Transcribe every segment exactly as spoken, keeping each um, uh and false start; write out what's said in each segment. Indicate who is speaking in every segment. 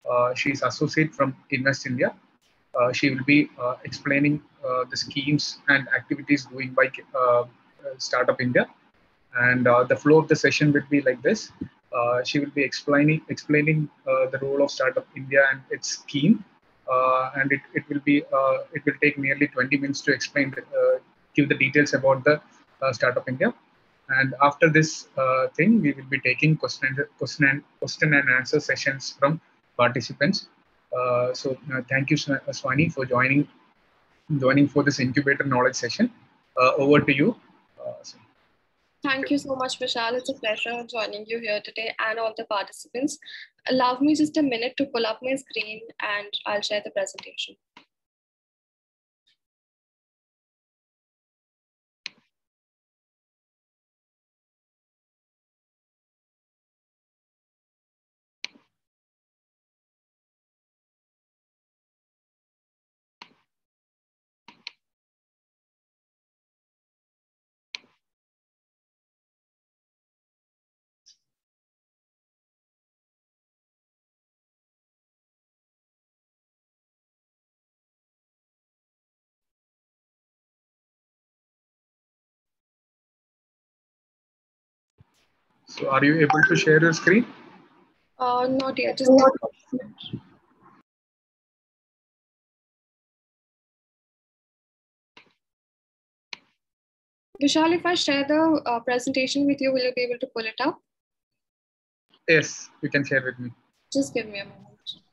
Speaker 1: Uh, she's associate from Invest India. Uh, she will be uh, explaining uh, the schemes and activities going by uh, Startup India. And uh, the flow of the session will be like this. Uh, she will be explaining explaining uh, the role of Startup India and its scheme. Uh, and it, it will be uh, it will take nearly twenty minutes to explain the, uh, give the details about the uh, Startup India. And after this uh, thing, we will be taking question and question and question and answer sessions from participants. Uh, so uh, thank you, Swani, for joining joining for this incubator knowledge session. Uh, over to you. Uh, so.
Speaker 2: Thank you so much, Vishal. It's a pleasure joining you here today and all the participants. Allow me just a minute to pull up my screen and I'll share the presentation.
Speaker 1: So are you able to share your screen?
Speaker 2: Uh, not yet. Just Vishal, if I share the uh, presentation with you, will you be able to pull it up?
Speaker 1: Yes, you can share with me.
Speaker 2: Just give me a moment.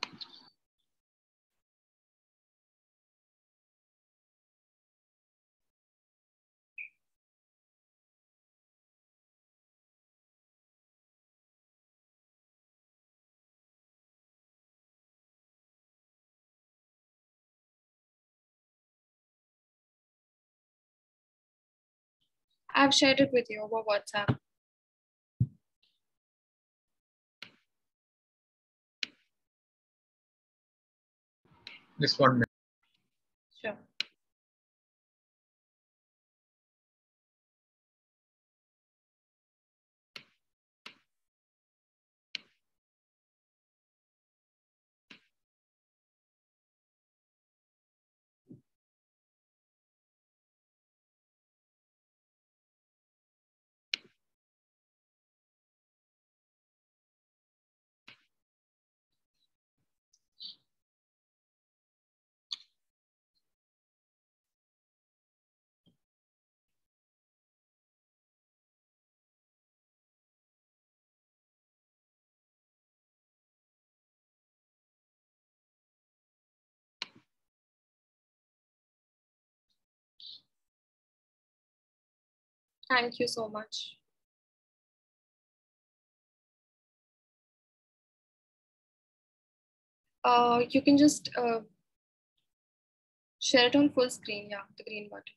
Speaker 2: I've shared it with you over WhatsApp.
Speaker 1: Just one minute.
Speaker 2: Sure. Thank you so much. Uh, you can just uh, share it on full screen. Yeah, the green button.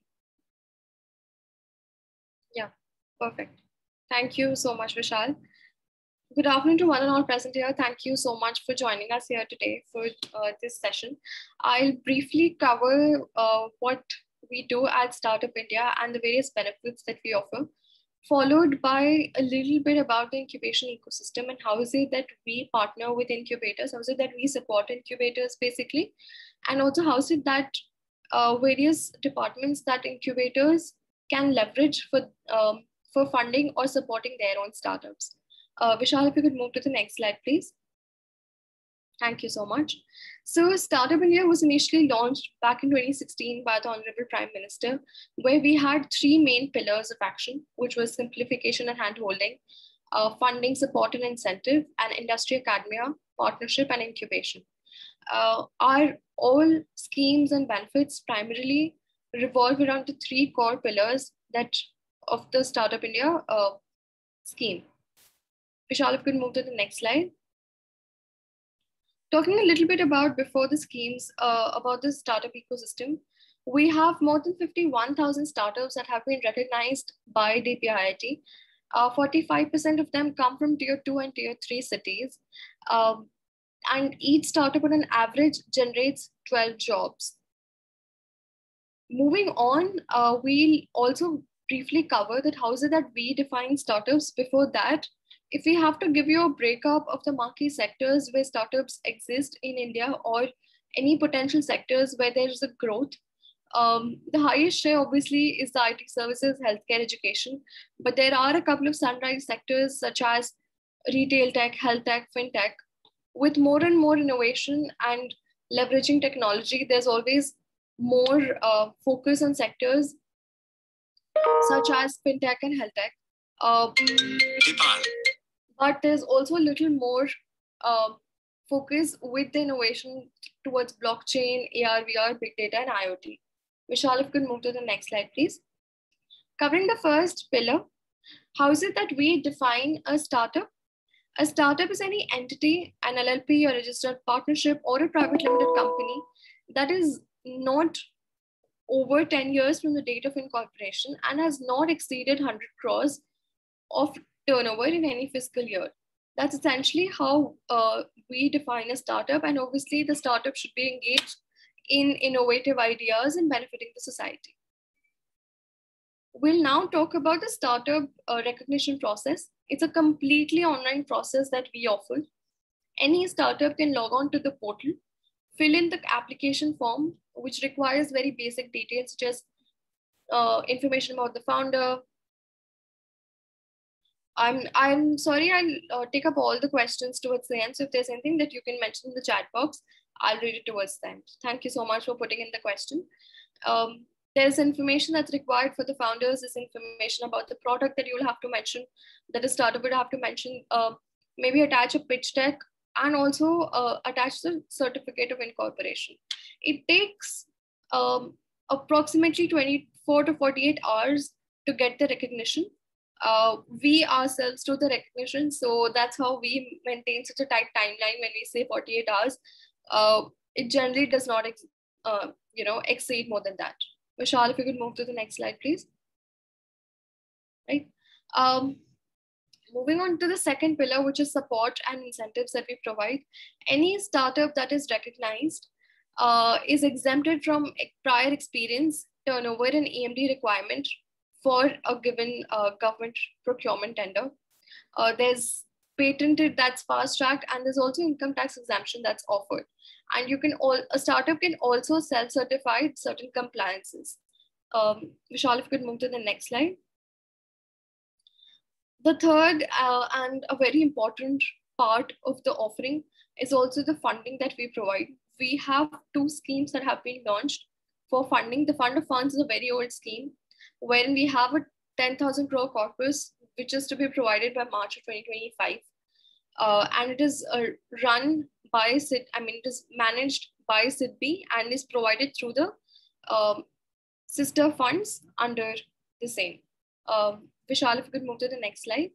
Speaker 2: Yeah, perfect. Thank you so much, Vishal. Good afternoon to one and all present here. Thank you so much for joining us here today for uh, this session. I'll briefly cover uh, what we do at Startup India and the various benefits that we offer, followed by a little bit about the incubation ecosystem and how is it that we partner with incubators, how is it that we support incubators basically, and also how is it that uh, various departments that incubators can leverage for, um, for funding or supporting their own startups. Uh, Vishal, if you could move to the next slide, please. Thank you so much. So Startup India was initially launched back in twenty sixteen by the Honorable Prime Minister, where we had three main pillars of action, which was simplification and handholding, uh, funding, support and incentive, and industry academia, partnership and incubation. Uh, our all schemes and benefits primarily revolve around the three core pillars that of the Startup India uh, scheme. Vishal, if you could move to the next slide. Talking a little bit about before the schemes, uh, about the startup ecosystem, we have more than fifty-one thousand startups that have been recognized by D P I I T. Uh, forty-five percent of them come from tier two and tier three cities. Um, and each startup on an average generates twelve jobs. Moving on, uh, we'll also briefly cover that how is it that we define startups. Before that, if we have to give you a breakup of the marquee sectors where startups exist in India, or any potential sectors where there is a growth, um, the highest share obviously is the I T services, healthcare, education. But there are a couple of sunrise sectors such as retail tech, health tech, fintech. With more and more innovation and leveraging technology, there's always more uh, focus on sectors such as fintech and health tech. Uh, but there's also a little more uh, focus with the innovation towards blockchain, A R, V R, big data, and IoT. Vishal, if you could move to the next slide, please. Covering the first pillar, how is it that we define a startup? A startup is any entity, an L L P, a registered partnership, or a private limited company that is not over ten years from the date of incorporation and has not exceeded one hundred crores of turnover in any fiscal year. That's essentially how uh, we define a startup. And obviously, the startup should be engaged in innovative ideas and benefiting the society. We'll now talk about the startup uh, recognition process. It's a completely online process that we offer. Any startup can log on to the portal, fill in the application form, which requires very basic details such as uh, information about the founder. I'm, I'm sorry, I'll uh, take up all the questions towards the end. So if there's anything that you can mention in the chat box, I'll read it towards the end. Thank you so much for putting in the question. Um, there's information that's required for the founders. There's information about the product that you'll have to mention, that a startup would have to mention, uh, maybe attach a pitch deck, and also uh, attach the certificate of incorporation. It takes um, approximately twenty-four to forty-eight hours to get the recognition. Uh, we ourselves do the recognition, so that's how we maintain such a tight timeline. When we say forty-eight hours, uh, it generally does not ex uh, you know, exceed more than that. Vishal, if you could move to the next slide, please. Right. Um, moving on to the second pillar, which is support and incentives that we provide. Any startup that is recognized uh, is exempted from prior experience, turnover, and E M D requirement for a given uh, government procurement tender. Uh, there's patented that's fast tracked, and there's also income tax exemption that's offered. And you can all, a startup can also self-certify certain compliances. Um, Vishal, if you could move to the next slide. The third uh, and a very important part of the offering is also the funding that we provide. We have two schemes that have been launched for funding. The Fund of Funds is a very old scheme, wherein we have a ten thousand crore corpus, which is to be provided by March of twenty twenty-five. Uh, and it is uh, run by S I D, I mean, it is managed by S I D B and is provided through the um, sister funds under the same. Um, Vishal, if you could move to the next slide.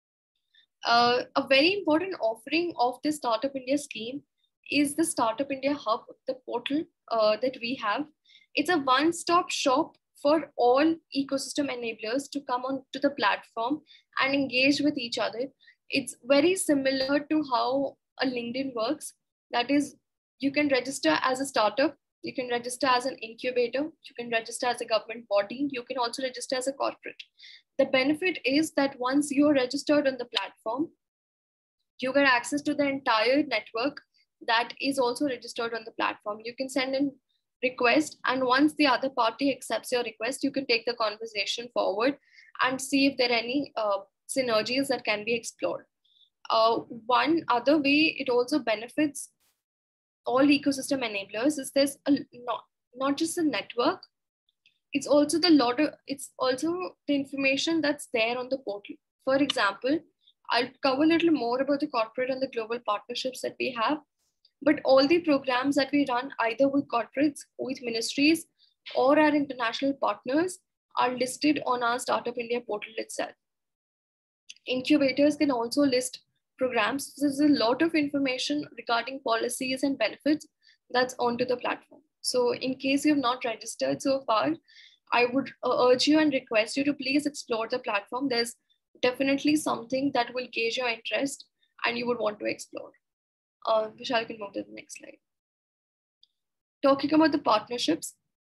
Speaker 2: Uh, a very important offering of the Startup India scheme is the Startup India Hub, the portal uh, that we have. It's a one-stop shop for all ecosystem enablers to come on to the platform and engage with each other. It's very similar to how a LinkedIn works. That is, you can register as a startup, you can register as an incubator, you can register as a government body, you can also register as a corporate. The benefit is that once you're registered on the platform, you get access to the entire network that is also registered on the platform. You can send in request, and once the other party accepts your request, you can take the conversation forward and see if there are any uh, synergies that can be explored. Uh, one other way it also benefits all ecosystem enablers is there's a, not, not just a network, it's also the lot of, it's also the information that's there on the portal. For example, I'll cover a little more about the corporate and the global partnerships that we have, but all the programs that we run either with corporates, with ministries, or our international partners are listed on our Startup India portal itself. Incubators can also list programs. There's a lot of information regarding policies and benefits that's onto the platform. So in case you have not registered so far, I would urge you and request you to please explore the platform. There's definitely something that will gauge your interest and you would want to explore. Uh, Vishal, can move to the next slide. Talking about the partnerships,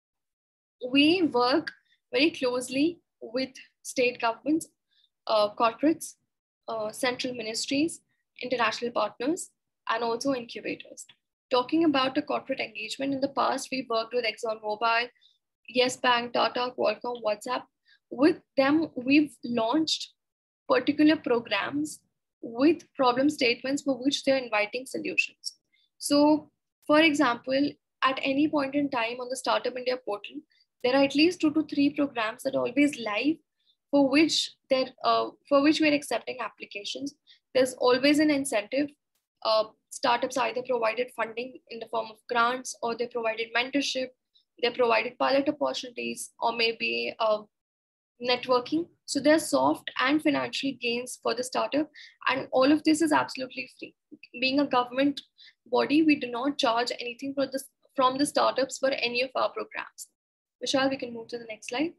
Speaker 2: we work very closely with state governments, uh, corporates, uh, central ministries, international partners, and also incubators. Talking about the corporate engagement, in the past, we worked with ExxonMobil, Yes Bank, Tata, Qualcomm, WhatsApp. With them, we've launched particular programs with problem statements for which they're inviting solutions. So, for example, at any point in time on the Startup India portal, there are at least two to three programs that are always live for which there uh, for which we're accepting applications. There's always an incentive. Uh, startups either provided funding in the form of grants, or they provided mentorship, they provided pilot opportunities, or maybe uh, networking. So there's soft and financial gains for the startup, and all of this is absolutely free. Being a government body, we do not charge anything for this from the startups for any of our programs. Vishal, we can move to the next slide.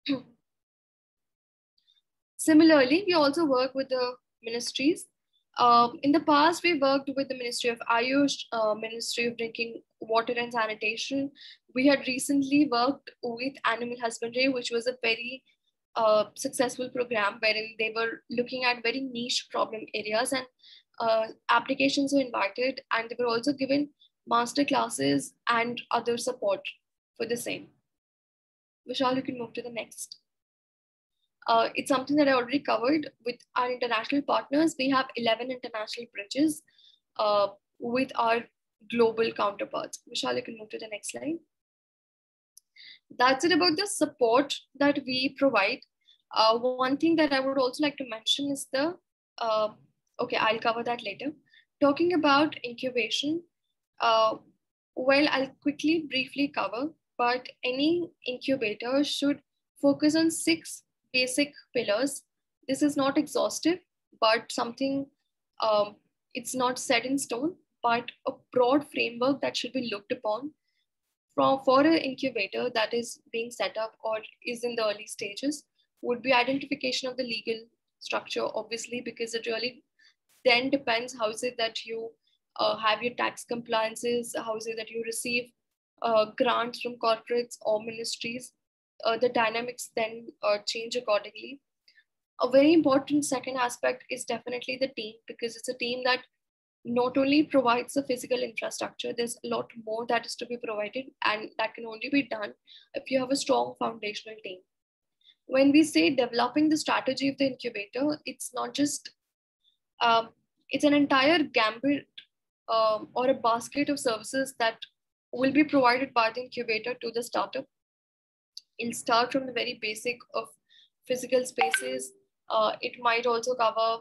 Speaker 2: Similarly, we also work with the ministries. Uh, in the past, we worked with the Ministry of Ayush, uh, Ministry of Drinking Water and Sanitation. We had recently worked with Animal Husbandry, which was a very uh, successful program wherein they were looking at very niche problem areas, and uh, applications were invited, and they were also given master classes and other support for the same. Vishal, you can move to the next. Uh, it's something that I already covered with our international partners. We have eleven international bridges uh, with our global counterparts. Vishal, you can move to the next slide. That's it about the support that we provide. Uh, one thing that I would also like to mention is the, uh, okay, I'll cover that later. Talking about incubation, uh, well, I'll quickly briefly cover, but any incubator should focus on six basic pillars. This is not exhaustive, but something, um, it's not set in stone, but a broad framework that should be looked upon for, for an incubator that is being set up or is in the early stages. Would be identification of the legal structure, obviously, because it really then depends how is it that you uh, have your tax compliances, how is it that you receive uh, grants from corporates or ministries. Uh, the dynamics then uh, change accordingly. A very important second aspect is definitely the team, because it's a team that not only provides the physical infrastructure, there's a lot more that is to be provided, and that can only be done if you have a strong foundational team. When we say developing the strategy of the incubator, it's not just, um, it's an entire gambit um, or a basket of services that will be provided by the incubator to the startup. It'll start from the very basic of physical spaces. Uh, it might also cover,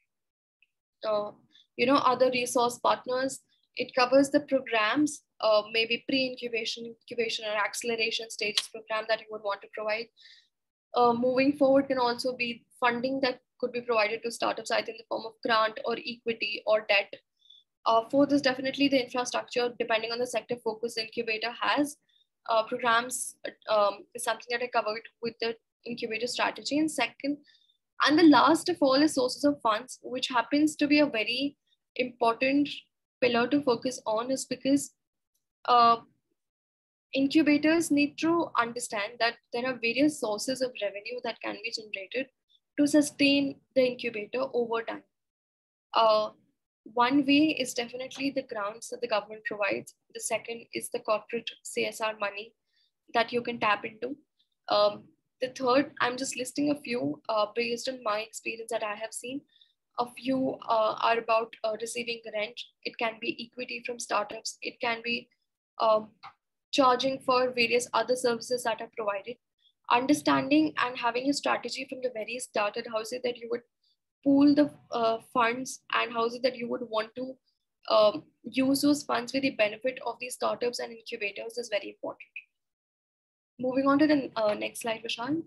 Speaker 2: uh, you know, other resource partners. It covers the programs, uh, maybe pre-incubation, incubation, or acceleration stages program that you would want to provide. Uh, moving forward can also be funding that could be provided to startups, either in the form of grant or equity or debt. Uh, fourth is definitely the infrastructure, depending on the sector focus the incubator has. Uh, programs um, is something that I covered with the incubator strategy. And second, and the last of all is sources of funds, which happens to be a very important pillar to focus on, is because uh, incubators need to understand that there are various sources of revenue that can be generated to sustain the incubator over time. Uh, one way is definitely the grants that the government provides. The second is the corporate C S R money that you can tap into. Um, the third, I'm just listing a few uh, based on my experience that I have seen. A few uh, are about uh, receiving rent. It can be equity from startups. It can be um, charging for various other services that are provided. Understanding and having a strategy from the very start at how is it that you would pool the uh, funds, and how is it that you would want to um, use those funds with the benefit of these startups and incubators is very important. Moving on to the uh, next slide, Vishal.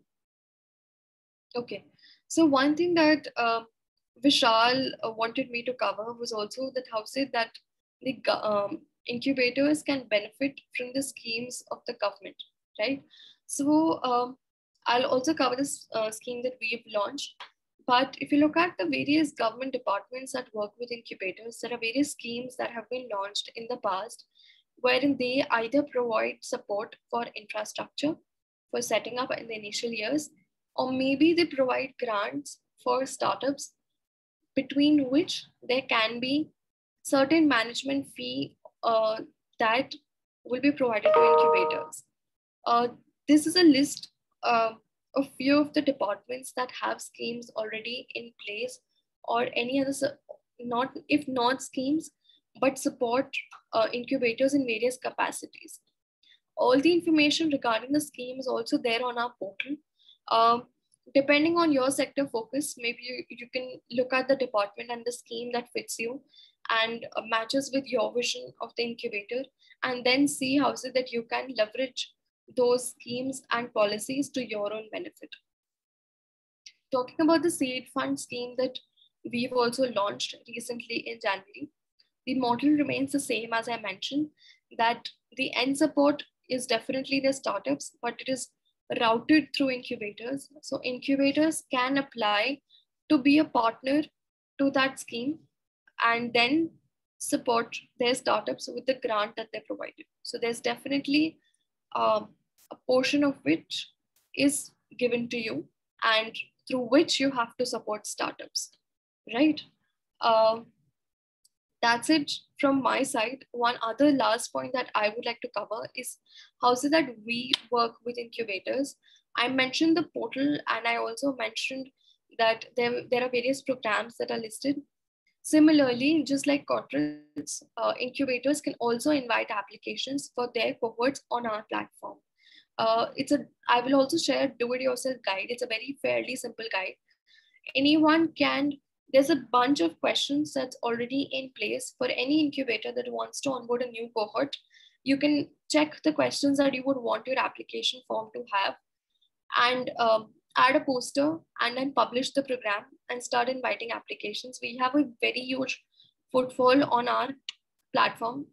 Speaker 2: Okay, so one thing that uh, Vishal uh, wanted me to cover was also that how is it that the um, incubators can benefit from the schemes of the government, right? So um, I'll also cover this uh, scheme that we've launched. But if you look at the various government departments that work with incubators, there are various schemes that have been launched in the past, wherein they either provide support for infrastructure for setting up in the initial years, or maybe they provide grants for startups between which there can be certain management fee uh, that will be provided to incubators. Uh, this is a list uh, of few of the departments that have schemes already in place, or any other, not if not schemes, but support uh, incubators in various capacities. All the information regarding the scheme is also there on our portal. Um, depending on your sector focus, maybe you, you can look at the department and the scheme that fits you and uh, matches with your vision of the incubator, and then see how is it that you can leverage those schemes and policies to your own benefit. Talking about the seed fund scheme that we've also launched recently in January, the model remains the same as I mentioned, that the end support is definitely the startups, but it is routed through incubators. So incubators can apply to be a partner to that scheme and then support their startups with the grant that they provided. So there's definitely um, a portion of which is given to you and through which you have to support startups, right? Uh, that's it from my side. One other last point that I would like to cover is how is it that we work with incubators. I mentioned the portal, and I also mentioned that there, there are various programs that are listed. Similarly, just like corporates, uh, incubators can also invite applications for their cohorts on our platform. Uh, it's a, I will also share a do-it-yourself guide. It's a very fairly simple guide. Anyone can, there's a bunch of questions that's already in place for any incubator that wants to onboard a new cohort. You can check the questions that you would want your application form to have, and um, add a poster and then publish the program and start inviting applications. We have a very huge footfall on our platform.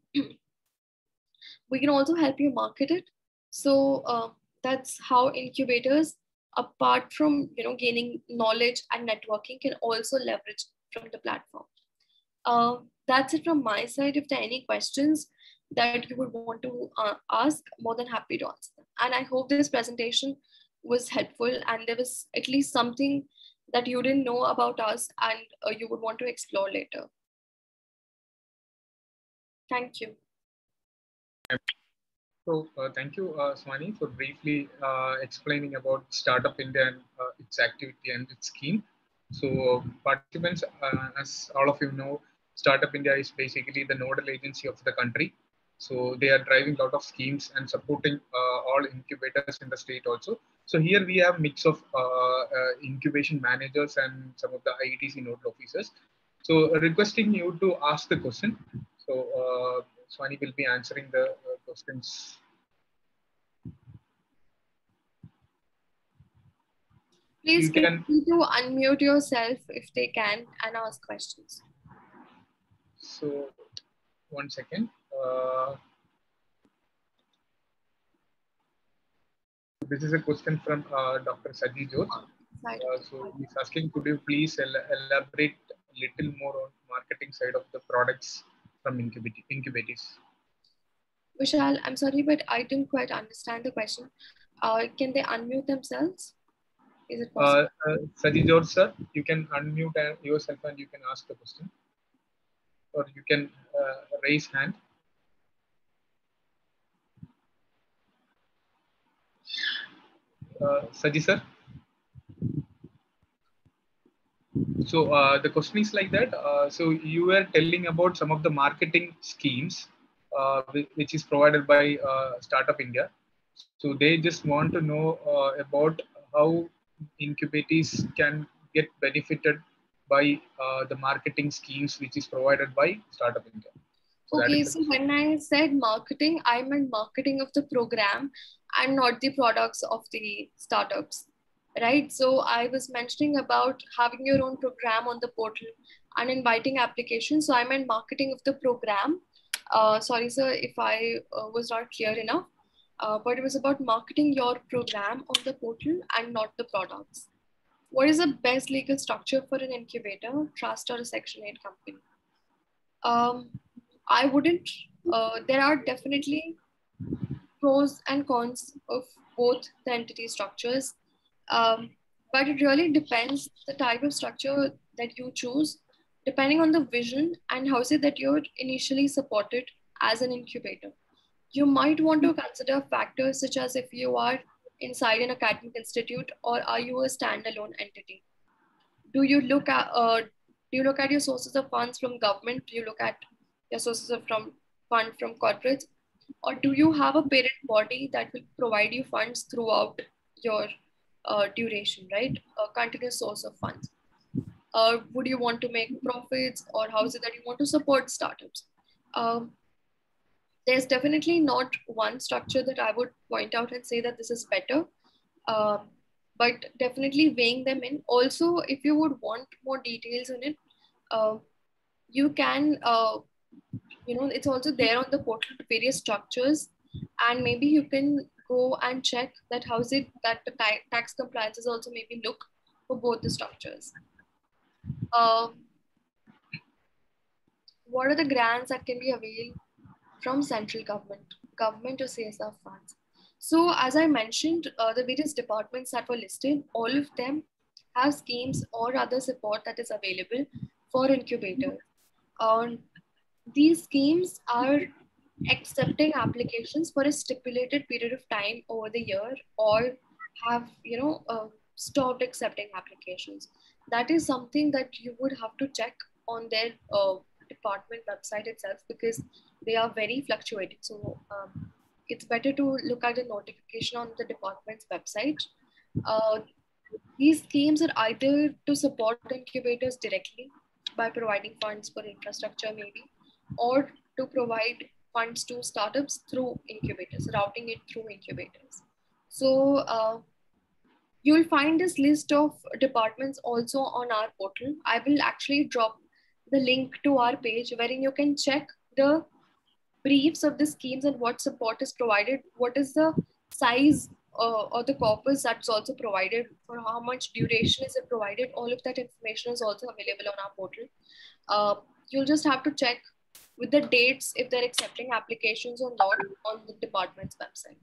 Speaker 2: We can also help you market it. So uh, that's how incubators, apart from you know gaining knowledge and networking, can also leverage from the platform. Uh, that's it from my side. If there are any questions that you would want to uh, ask, more than happy to answer them. And I hope this presentation was helpful and there was at least something that you didn't know about us and uh, you would want to explore later. Thank you.
Speaker 1: So uh, thank you, uh, Swani, for briefly uh, explaining about Startup India and uh, its activity and its scheme. So participants, uh, as all of you know, Startup India is basically the nodal agency of the country. So they are driving a lot of schemes and supporting uh, all incubators in the state also. So here we have mix of uh, uh, incubation managers and some of the I E T C nodal officers. So requesting you to ask the question. So uh, Swani will be answering the uh, questions.
Speaker 2: Please you can to unmute yourself if they can and ask questions.
Speaker 1: So one second. Uh, this is a question from uh, Doctor Saji George. Uh, so he's asking, could you please el elaborate a little more on marketing side of the products from incubators?
Speaker 2: Vishal, I'm sorry, but I didn't quite understand the question. Uh, can they unmute themselves? Is it possible?
Speaker 1: Uh, uh, Saji George, sir, you can unmute yourself and you can ask the question. Or you can uh, raise hand. Uh, Saji, sir. So uh, the question is like that. Uh, so you were telling about some of the marketing schemes uh, which is provided by uh, Startup India. So they just want to know uh, about how incubators can get benefited by uh, the marketing schemes which is provided by Startup India.
Speaker 2: So okay, so when I said marketing, I meant marketing of the program and not the products of the startups. Right. So I was mentioning about having your own program on the portal and inviting applications. So I meant marketing of the program. Uh, sorry, sir, if I uh, was not clear enough, uh, but it was about marketing your program on the portal and not the products. What is the best legal structure for an incubator, trust, or a Section eight company? Um, I wouldn't, uh, there are definitely pros and cons of both the entity structures. Um, but it really depends the type of structure that you choose depending on the vision and how is it that you're initially supported as an incubator. You might want to consider factors such as if you are inside an academic institute or are you a standalone entity. Do you look at uh, do you look at your sources of funds from government? Do you look at your sources of from fund from corporates, or do you have a parent body that will provide you funds throughout your uh, duration, right? A continuous source of funds. Uh, would you want to make profits, or how is it that you want to support startups? Um, there's definitely not one structure that I would point out and say that this is better. Um, but definitely weighing them in. Also, if you would want more details in it, uh, you can, uh, you know, it's also there on the portal, various structures, and maybe you can go and check that how is it that the tax compliance is also maybe look for both the structures. Um, what are the grants that can be availed from central government, government or C S R funds? So as I mentioned, uh, the various departments that were listed, all of them have schemes or other support that is available for incubators. Um, these schemes are accepting applications for a stipulated period of time over the year, or have, you know, uh, stopped accepting applications. That is something that you would have to check on their uh, department website itself, because they are very fluctuating. So um, it's better to look at the notification on the department's website. Uh, these schemes are either to support incubators directly by providing funds for infrastructure maybe, or to provide funds to startups through incubators, routing it through incubators. So uh, you'll find this list of departments also on our portal. I will actually drop the link to our page wherein you can check the briefs of the schemes and what support is provided, what is the size uh, or the corpus that's also provided, for how much duration is it provided. All of that information is also available on our portal. Uh, you'll just have to check with the dates if they're accepting applications or not on the department's website.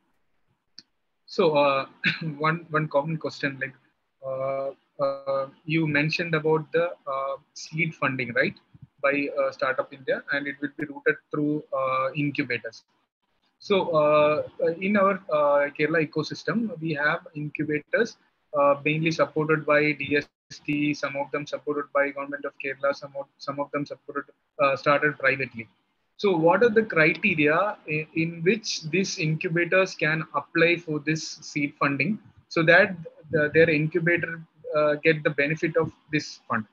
Speaker 1: So uh, one one common question, like uh, uh, you mentioned about the uh, seed funding, right, by uh, Startup India, and it will be routed through uh, incubators. So uh, in our uh, Kerala ecosystem, we have incubators uh, mainly supported by D S T, some of them supported by Government of Kerala, some of, some of them supported uh, started privately. So what are the criteria in, in which these incubators can apply for this seed funding so that the, their incubator uh, get the benefit of this fund?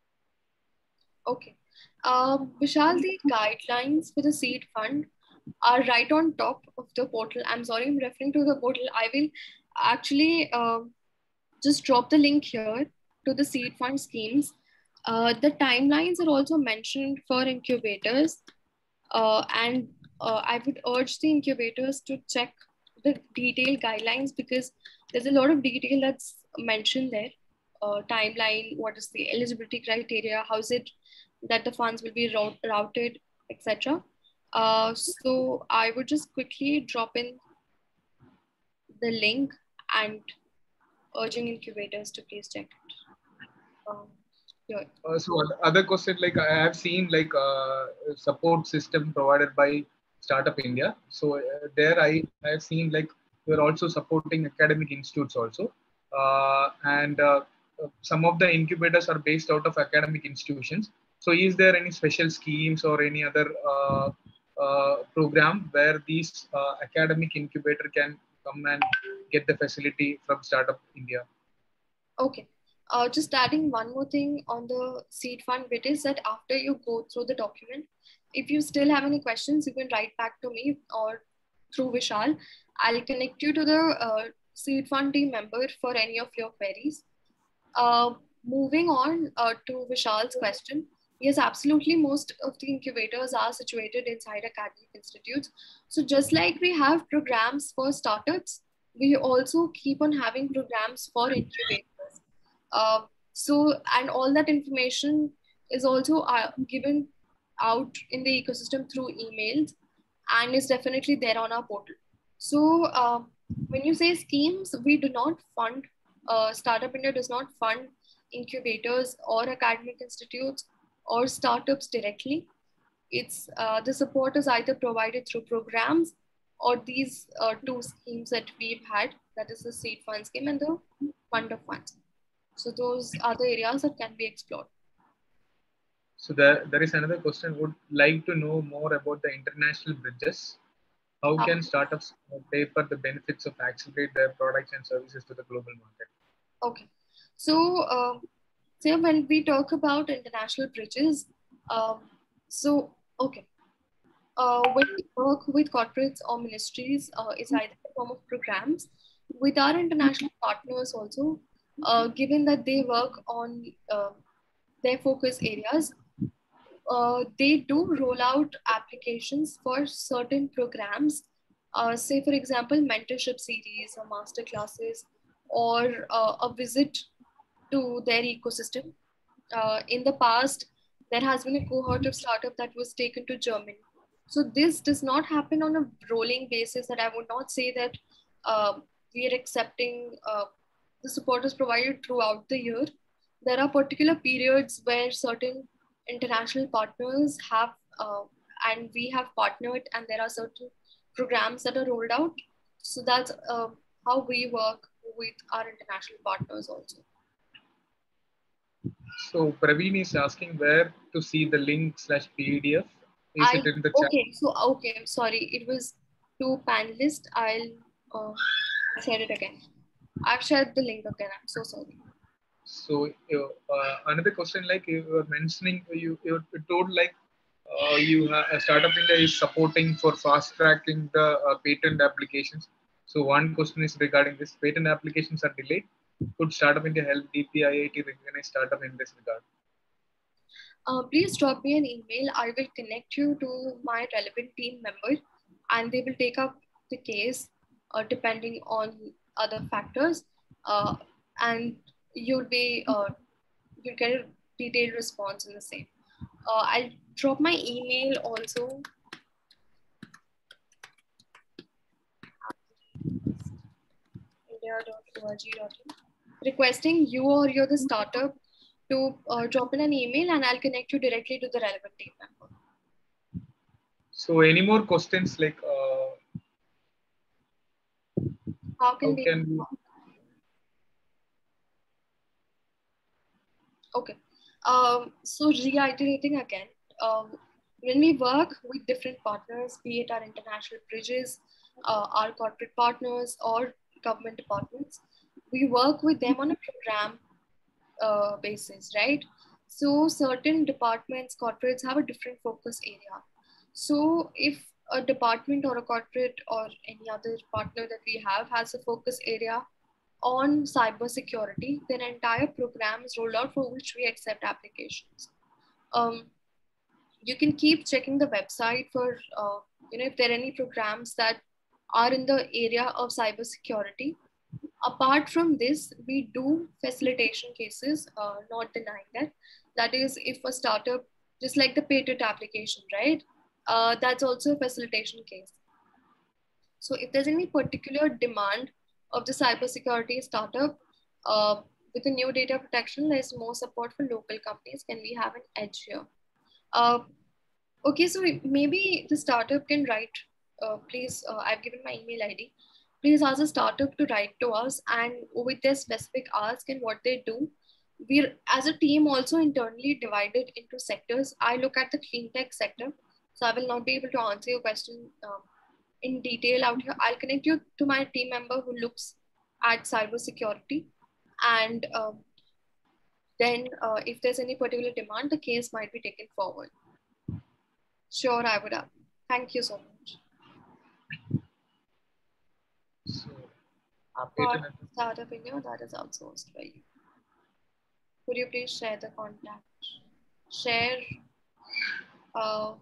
Speaker 2: Okay. Um, Vishal, the guidelines for the seed fund are right on top of the portal. I'm sorry, I'm referring to the portal. I will actually uh, just drop the link here to the seed fund schemes. Uh, the timelines are also mentioned for incubators. Uh, and uh, I would urge the incubators to check the detailed guidelines, because there's a lot of detail that's mentioned there. Uh, timeline, what is the eligibility criteria, how is it that the funds will be route, routed, et cetera. Uh, so I would just quickly drop in the link and urging incubators to please check it. Um, here.
Speaker 1: Uh, so other question, like I have seen like uh, support system provided by Startup India. So uh, there I, I have seen like we're also supporting academic institutes also. Uh, and uh, some of the incubators are based out of academic institutions. So is there any special schemes or any other uh, uh, program where these uh, academic incubator can come and get the facility from Startup India?
Speaker 2: Okay. Uh, just adding one more thing on the seed fund bit is that after you go through the document, if you still have any questions, you can write back to me or through Vishal. I'll connect you to the uh, seed fund team member for any of your queries. Uh, moving on uh, to Vishal's question. Yes, absolutely. Most of the incubators are situated inside academic institutes. So just like we have programs for startups, we also keep on having programs for incubators. Uh, so, and all that information is also uh, given out in the ecosystem through emails, and is definitely there on our portal. So uh, when you say schemes, we do not fund, uh, Startup India does not fund incubators or academic institutes or startups directly. It's uh, the support is either provided through programs or these uh, two schemes that we've had, that is the seed fund scheme and the fund of funds. So those are the areas that can be explored.
Speaker 1: So there, there is another question. Would like to know more about the international bridges. How can startups pay for the benefits of accelerate their products and services to the global market?
Speaker 2: Okay. So, uh, so when we talk about international bridges, um, so, okay. Uh, when we work with corporates or ministries, uh, it's either in the form of programs. With our international partners also, uh, given that they work on uh, their focus areas, uh, they do roll out applications for certain programs. Uh, say, for example, mentorship series or master classes, or uh, a visit to their ecosystem. Uh, in the past, there has been a cohort of startup that was taken to Germany. So this does not happen on a rolling basis. That I would not say that uh, we are accepting uh, the support is provided throughout the year. There are particular periods where certain international partners have, uh, and we have partnered, and there are certain programs that are rolled out. So that's uh, how we work with our international partners also.
Speaker 1: So Praveen is asking where to see the link slash P D F. Is
Speaker 2: I
Speaker 1: it in the chat?
Speaker 2: Okay, so okay, sorry, it was two panelists. I'll uh, share it again. I've shared the link again. I'm so sorry.
Speaker 1: So uh, another question, like you were mentioning, you you told like uh, you have a startup India is supporting for fast tracking the uh, patent applications. So one question is regarding this: patent applications are delayed. Could Startup India help D P I I T recognize startup in this regard?
Speaker 2: Uh, please drop me an email. I will connect you to my relevant team member, and they will take up the case uh, depending on other factors, uh, and you'll be uh, you'll get a detailed response in the same. Uh, I'll drop my email also. india dot org dot in, requesting you or you're the startup to uh, drop in an email, and I'll connect you directly to the relevant team member.
Speaker 1: So any more questions like uh,
Speaker 2: How can
Speaker 1: how
Speaker 2: we?
Speaker 1: can we?
Speaker 2: Okay. Um, so reiterating again, um, when we work with different partners, be it our international bridges, uh, our corporate partners, or government departments, we work with them on a program uh, basis, right? So certain departments, corporates have a different focus area. So if a department or a corporate or any other partner that we have has a focus area on cybersecurity, then entire program is rolled out for which we accept applications. Um, you can keep checking the website for, uh, you know, if there are any programs that are in the area of cybersecurity. Apart from this, we do facilitation cases, uh, not denying that. That is, if a startup, just like the patent application, right? Uh, that's also a facilitation case. So if there's any particular demand of the cybersecurity startup uh, with the new data protection, there's more support for local companies. Can we have an edge here? Uh, okay, so maybe the startup can write, uh, please, uh, I've given my email I D. Please ask the startup to write to us, and with their specific ask and what they do. We're as a team also internally divided into sectors. I look at the clean tech sector, so I will not be able to answer your question um, in detail out here. I'll connect you to my team member who looks at cybersecurity, and um, then uh, if there's any particular demand, the case might be taken forward. Sure, I would have. Thank you so much.
Speaker 1: So,
Speaker 2: Apart from Startup India, that is outsourced by you. Could you please share the contact? Share. Uh,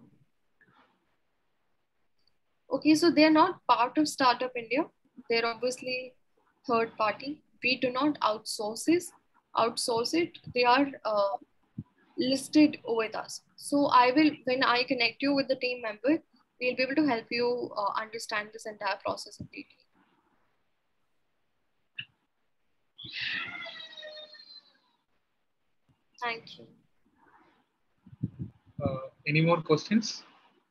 Speaker 2: okay, so they're not part of Startup India. They're obviously third party. We do not outsource this. Outsource it. They are uh, listed with us. So I will, when I connect you with the team member, we'll be able to help you uh, understand this entire process in detail. Thank you.
Speaker 1: Uh, any more questions?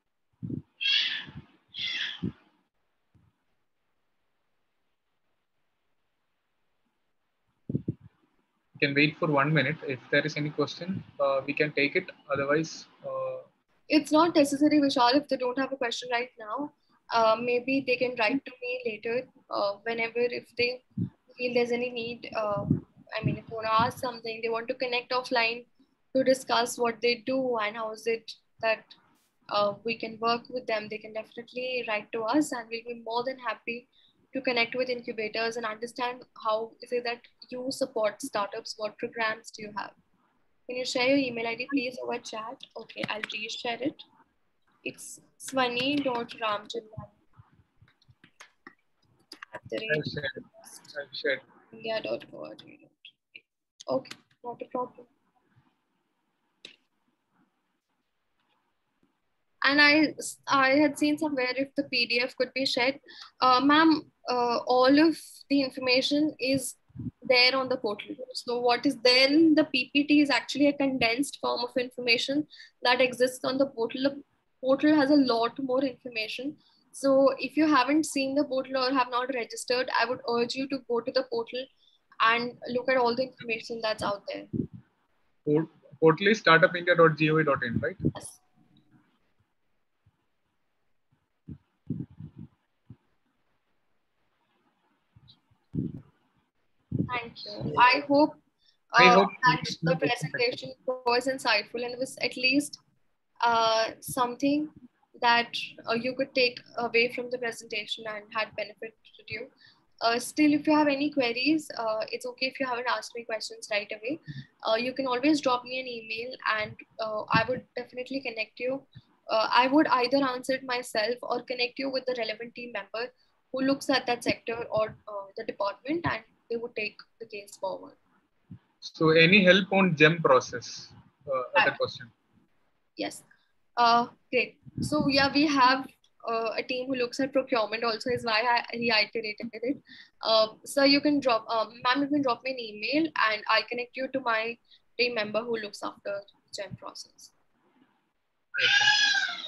Speaker 1: You can wait for one minute. If there is any question, uh, we can take it. Otherwise, uh,
Speaker 2: it's not necessary, Vishal, if they don't have a question right now. Uh, maybe they can write to me later, uh, whenever, if they feel there's any need. Uh, I mean, if they want to ask something, they want to connect offline to discuss what they do and how is it that uh, we can work with them, they can definitely write to us, and we'll be more than happy to connect with incubators and understand how is it that you support startups, what programs do you have. Can you share your email I D please over chat? Okay, I'll reshare it. It's swani dot ramchandani at the
Speaker 1: I'll
Speaker 2: rate
Speaker 1: share it. I'll share it.
Speaker 2: india dot org. Okay, not a problem. And I, I had seen somewhere if the P D F could be shared. Uh, ma'am, uh, all of the information is there on the portal. So what is there in the P P T is actually a condensed form of information that exists on the portal. The portal has a lot more information. So if you haven't seen the portal or have not registered, I would urge you to go to the portal and look at all the information that's out there.
Speaker 1: Port portal is startup india dot gov dot in, right?
Speaker 2: Yes. Thank you. I hope,
Speaker 1: I
Speaker 2: uh,
Speaker 1: hope
Speaker 2: that the presentation was insightful and was at least uh, something that uh, you could take away from the presentation and had benefited you. Uh, still, if you have any queries, uh, it's okay if you haven't asked me questions right away. Uh, you can always drop me an email and uh, I would definitely connect you. Uh, I would either answer it myself or connect you with the relevant team member who looks at that sector or uh, the department, and they would take the case forward.
Speaker 1: So any help on GEM process? Uh, other question.
Speaker 2: Yes. Uh, great. So yeah, we have uh, a team who looks at procurement also, is why I reiterated it. Uh, so you can drop, um, ma'am, you can drop me an email and I'll connect you to my team member who looks after the GEM process.
Speaker 1: Okay.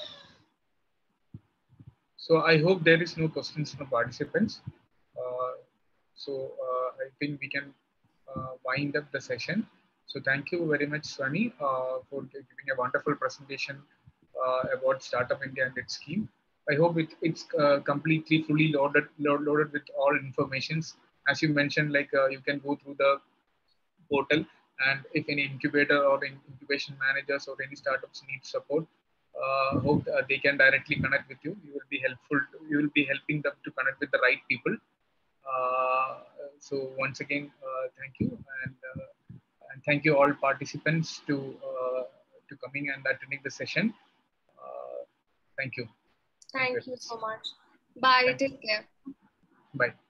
Speaker 1: So I hope there is no questions from participants. Uh, so uh, I think we can uh, wind up the session. So thank you very much, Swani, uh, for giving a wonderful presentation uh, about Startup India and its scheme. I hope it, it's uh, completely fully loaded, loaded with all informations. As you mentioned, like uh, you can go through the portal, and if any incubator or incubation managers or any startups need support, uh, hope uh, they can directly connect with you. You will be helpful. You will be helping them to connect with the right people. Uh, so once again, uh, thank you, and uh, and thank you all participants to uh, to coming and attending the session. Uh, thank you.
Speaker 2: Thank you so much. Bye. Take care.
Speaker 1: Bye.